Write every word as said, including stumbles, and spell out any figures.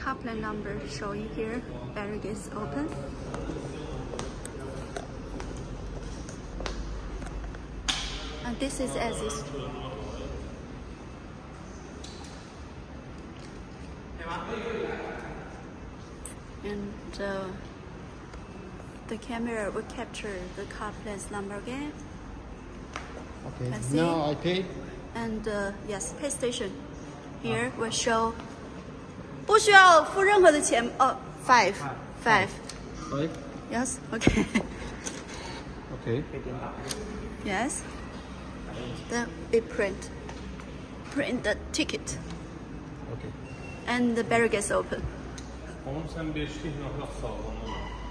car plate number showing here. Battery is open. And this is exit. And uh, the camera will capture the car plate number again. Okay. Let's see. Now I pay. And uh, yes, pay station here will show. 不需要付任何的钱哦 five five Five. yes okay Okay. yes then we print print the ticket Okay. and the barrier gets open. Oğlum sen beşli nasıl sağlam?